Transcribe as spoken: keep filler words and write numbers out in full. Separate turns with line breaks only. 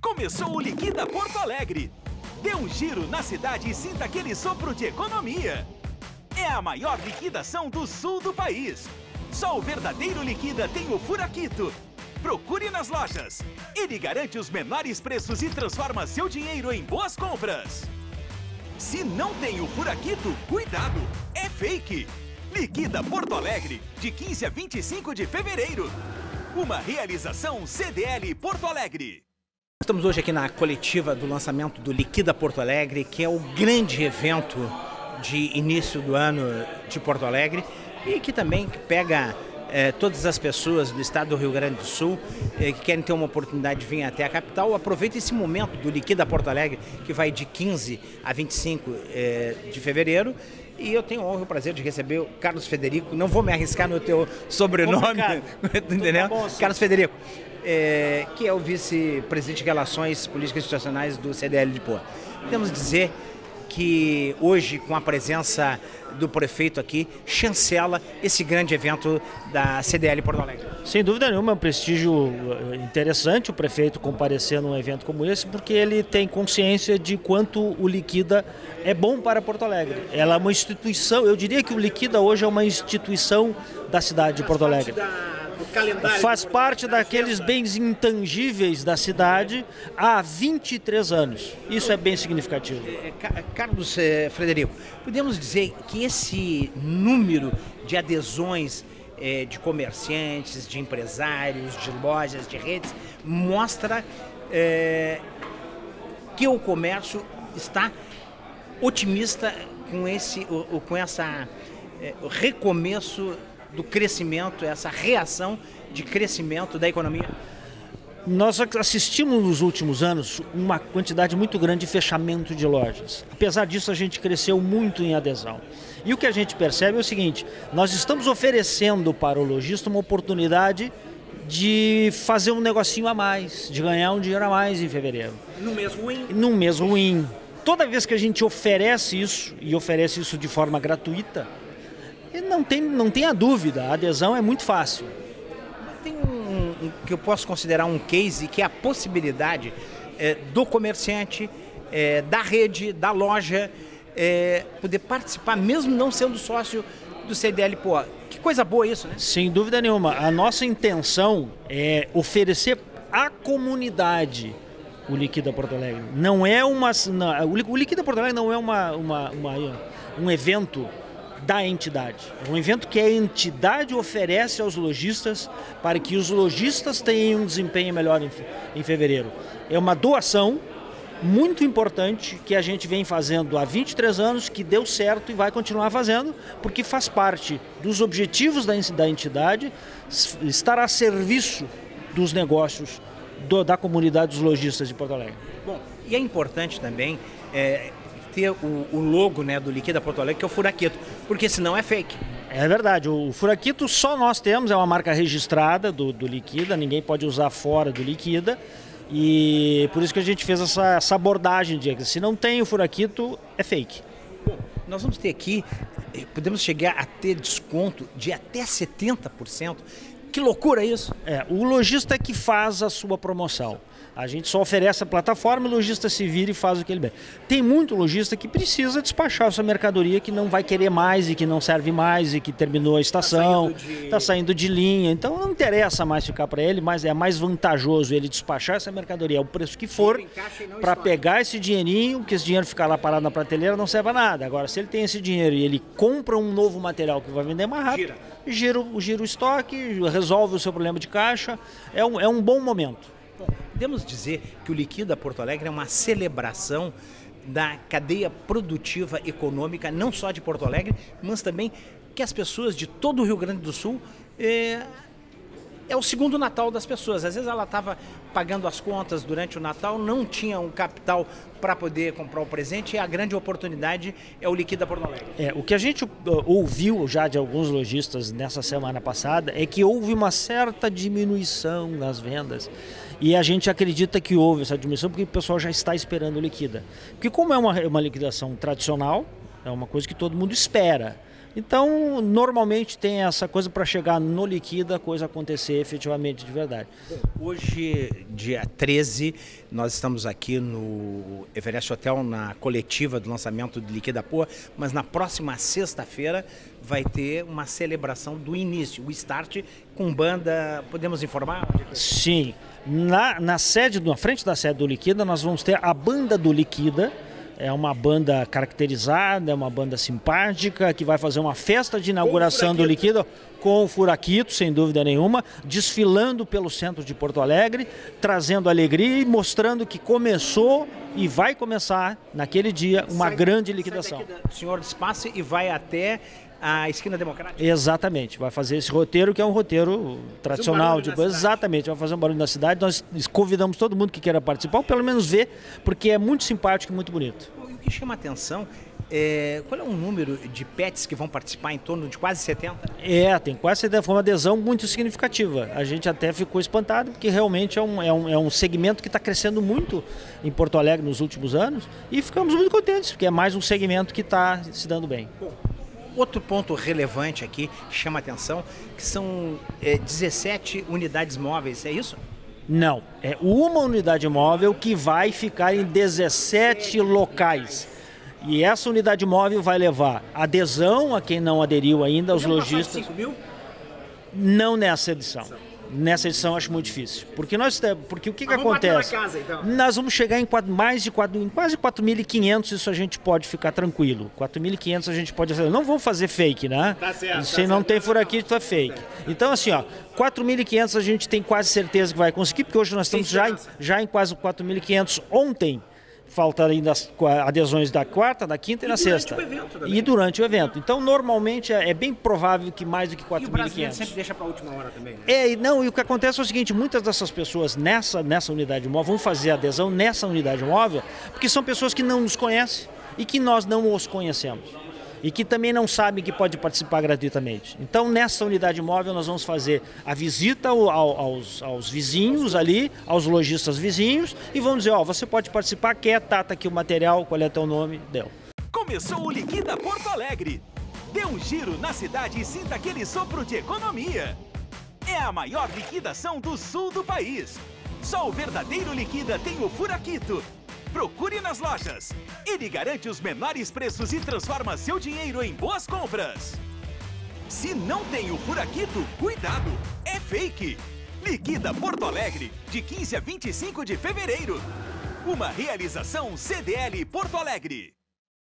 Começou o Liquida Porto Alegre. Dê um giro na cidade e sinta aquele sopro de economia. É a maior liquidação do sul do país. Só o verdadeiro Liquida tem o Furaquito. Procure nas lojas. Ele garante os menores preços e transforma seu dinheiro em boas compras. Se não tem o Furaquito, cuidado, é fake. Liquida Porto Alegre, de quinze a vinte e cinco de fevereiro. Uma realização C D L Porto Alegre.
Estamos hoje aqui na coletiva do lançamento do Liquida Porto Alegre, que é o grande evento de início do ano de Porto Alegre e que também pega eh, todas as pessoas do estado do Rio Grande do Sul eh, que querem ter uma oportunidade de vir até a capital. Aproveita esse momento do Liquida Porto Alegre, que vai de quinze a vinte e cinco eh, de fevereiro. E eu tenho a honra e o prazer de receber o Carlos Federico. Não vou me arriscar no teu sobrenome, entendeu? Tá bom, Carlos Federico, é, que é o vice-presidente de Relações Políticas Institucionais do C D L de Poa. Podemos dizer que hoje, com a presença do prefeito aqui, chancela esse grande evento da C D L Porto Alegre.
Sem dúvida nenhuma, é um prestígio interessante o prefeito comparecer num evento como esse, porque ele tem consciência de quanto o Liquida é bom para Porto Alegre. Ela é uma instituição, eu diria que o Liquida hoje é uma instituição da cidade de Porto Alegre. Faz parte daqueles bens intangíveis da cidade há vinte e três anos. Isso é bem significativo.
Carlos Frederico, podemos dizer que esse número de adesões eh, de comerciantes, de empresários, de lojas, de redes, mostra eh, que o comércio está otimista com esse, com essa eh, recomeço do crescimento, essa reação de crescimento da economia?
Nós assistimos nos últimos anos uma quantidade muito grande de fechamento de lojas. Apesar disso, a gente cresceu muito em adesão. E o que a gente percebe é o seguinte: nós estamos oferecendo para o lojista uma oportunidade de fazer um negocinho a mais, de ganhar um dinheiro a mais em fevereiro.
No mês ruim?
No mês ruim. Toda vez que a gente oferece isso, e oferece isso de forma gratuita, Não tem, não tenha dúvida, a adesão é muito fácil.
Tem um, um que eu posso considerar um case, que é a possibilidade é, do comerciante, é, da rede, da loja, é, poder participar, mesmo não sendo sócio do C D L. Pô, que coisa boa isso, né?
Sem dúvida nenhuma. A nossa intenção é oferecer à comunidade o Liquida Porto Alegre. Não é uma, não, o Liquida Porto Alegre não é uma, uma, uma, um evento da entidade. É um evento que a entidade oferece aos lojistas para que os lojistas tenham um desempenho melhor em, em fevereiro. É uma doação muito importante que a gente vem fazendo há vinte e três anos, que deu certo e vai continuar fazendo, porque faz parte dos objetivos da, da entidade estar a serviço dos negócios do, da comunidade dos lojistas de Porto Alegre.
Bom, e é importante também é, ter o, o logo, né, do Liquida Porto Alegre, que é o Furaquito, porque senão é fake.
É verdade, o Furaquito só nós temos, é uma marca registrada do, do Liquida, ninguém pode usar fora do Liquida, e por isso que a gente fez essa, essa abordagem de que se não tem o Furaquito, é fake.
Bom, nós vamos ter aqui, podemos chegar a ter desconto de até setenta por cento. Que loucura isso!
É, o lojista é que faz a sua promoção. A gente só oferece a plataforma, o lojista se vira e faz o que ele bem. Tem muito lojista que precisa despachar a sua mercadoria, que não vai querer mais e que não serve mais e que terminou a estação, está saindo, de... saindo de linha. Então não interessa mais ficar para ele, mas é mais vantajoso ele despachar essa mercadoria, o preço que for, para pegar esse dinheirinho, que esse dinheiro ficar lá parado na prateleira não serve a nada. Agora, se ele tem esse dinheiro e ele compra um novo material que vai vender mais rápido, gira, gira, gira o estoque, resolve o seu problema de caixa, é um, é um bom momento.
Bom, podemos dizer que o Liquida Porto Alegre é uma celebração da cadeia produtiva econômica, não só de Porto Alegre, mas também que as pessoas de todo o Rio Grande do Sul é, é o segundo Natal das pessoas. Às vezes ela estava pagando as contas durante o Natal, não tinha um capital para poder comprar o presente, e a grande oportunidade é o Liquida Porto Alegre.
É, o que a gente uh, ouviu já de alguns lojistas nessa semana passada é que houve uma certa diminuição nas vendas. E a gente acredita que houve essa diminuição porque o pessoal já está esperando o Liquida. Porque como é uma, uma liquidação tradicional, é uma coisa que todo mundo espera. Então, normalmente tem essa coisa para chegar no Liquida, a coisa acontecer efetivamente de verdade.
Hoje, dia treze, nós estamos aqui no Everest Hotel, na coletiva do lançamento do Liquida Poa, mas na próxima sexta-feira vai ter uma celebração do início, o start, com banda, podemos informar?
Sim, na, na sede, na frente da sede do Liquida, nós vamos ter a banda do Liquida. É uma banda caracterizada, é uma banda simpática, que vai fazer uma festa de inauguração do Liquida com o Furaquito, sem dúvida nenhuma, desfilando pelo centro de Porto Alegre, trazendo alegria e mostrando que começou e vai começar, naquele dia, uma sai, grande liquidação.
O senhor despasse e vai até a Esquina Democrática?
Exatamente, vai fazer esse roteiro, que é um roteiro tradicional. Um de... Exatamente, vai fazer um barulho na cidade. Nós convidamos todo mundo que queira participar, ou pelo menos ver, porque é muito simpático e muito bonito.
E o que chama a atenção, é... qual é o número de pets que vão participar? Em torno de quase setenta?
É, tem quase setenta, foi uma adesão muito significativa. A gente até ficou espantado, porque realmente é um, é um, é um segmento que está crescendo muito em Porto Alegre nos últimos anos, e ficamos muito contentes, porque é mais um segmento que está se dando bem.
Bom. Outro ponto relevante aqui, chama a atenção, que são é, dezessete unidades móveis, é isso?
Não, é uma unidade móvel que vai ficar em dezessete locais. E essa unidade móvel vai levar adesão a quem não aderiu ainda, aos lojistas.
cinco mil?
Não nessa edição. Nessa edição acho muito difícil. Porque, nós, porque o que, que acontece?
Casa, então.
Nós vamos chegar em quatro, mais de quatro, em quase quatro mil e quinhentos, isso a gente pode ficar tranquilo. quatro mil e quinhentos a gente pode fazer. Não vamos fazer fake, né?
Tá certo.
Se
tá
não
certo.
tem furaquito, é fake. Então, assim, ó, quatro mil e quinhentos a gente tem quase certeza que vai conseguir, porque hoje nós estamos já em, já em quase quatro mil e quinhentos. Ontem faltam ainda as adesões da quarta, da quinta e, e na sexta. E durante o evento. Então, normalmente, é bem provável que mais do que quatro mil e quinhentos.
E o brasileiro sempre deixa para a última hora também, né?
É, não, e o que acontece é o seguinte, muitas dessas pessoas nessa, nessa unidade móvel vão fazer adesão nessa unidade móvel, porque são pessoas que não nos conhecem e que nós não os conhecemos. E que também não sabem que pode participar gratuitamente. Então, nessa unidade móvel, nós vamos fazer a visita ao, aos, aos vizinhos ali, aos lojistas vizinhos, e vamos dizer, ó, você pode participar, quer, tá, tá aqui o material, qual é teu nome, deu.
Começou o Liquida Porto Alegre. Dê um giro na cidade e sinta aquele sopro de economia. É a maior liquidação do sul do país. Só o verdadeiro Liquida tem o Furaquito. Procure nas lojas. Ele garante os menores preços e transforma seu dinheiro em boas compras. Se não tem o Furaquito, cuidado, é fake. Liquida Porto Alegre, de quinze a vinte e cinco de fevereiro. Uma realização C D L Porto Alegre.